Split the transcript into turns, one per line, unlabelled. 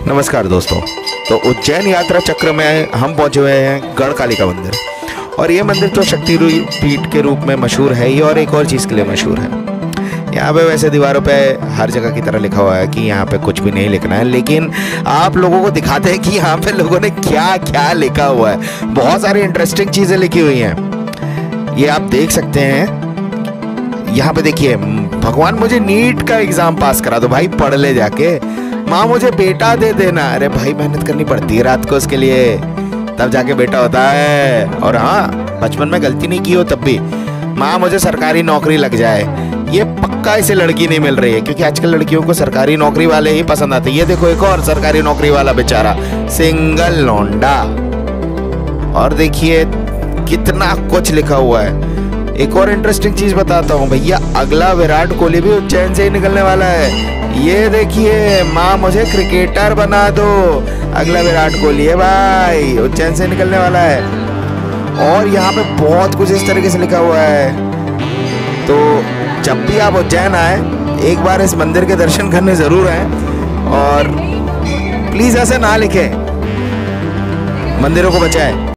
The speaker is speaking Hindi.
नमस्कार दोस्तों। तो उज्जैन यात्रा चक्र में हम पहुंचे हुए हैं गढ़कालिका मंदिर। और ये मंदिर तो शक्ति पीठ के रूप में मशहूर है ही, और एक और चीज़ के लिए मशहूर है। यहाँ पे वैसे दीवारों पे हर जगह की तरह लिखा हुआ है कि यहाँ पे कुछ भी नहीं लिखना है, लेकिन आप लोगों को दिखाते हैं कि यहाँ पे लोगों ने क्या क्या लिखा हुआ है। बहुत सारी इंटरेस्टिंग चीज़ें लिखी हुई हैं, ये आप देख सकते हैं। यहाँ पे देखिए, भगवान मुझे नीट का एग्ज़ाम पास करा दो भाई, पढ़ ले जाके। माँ मुझे बेटा दे देना। अरे भाई, मेहनत करनी पड़ती है रात को उसके लिए, तब जाके बेटा होता है। और हाँ, बचपन में गलती नहीं की हो तब भी, माँ मुझे सरकारी नौकरी लग जाए। ये पक्का इसे लड़की नहीं मिल रही है, क्योंकि आजकल लड़कियों को सरकारी नौकरी वाले ही पसंद आते हैं। ये देखो, एक और सरकारी नौकरी वाला बेचारा, सिंगल लौंडा। और देखिए कितना कुछ लिखा हुआ है। एक और इंटरेस्टिंग चीज बताता हूँ भैया, अगला विराट कोहली भी उज्जैन से ही निकलने वाला है। ये देखिए, माँ मुझे क्रिकेटर बना दो। अगला विराट कोहली है भाई, उज्जैन से निकलने वाला है। और यहाँ पे बहुत कुछ इस तरीके से लिखा हुआ है। तो जब भी आप उज्जैन आए, एक बार इस मंदिर के दर्शन करने जरूर आए। और प्लीज ऐसे ना लिखें, मंदिरों को बचाएं।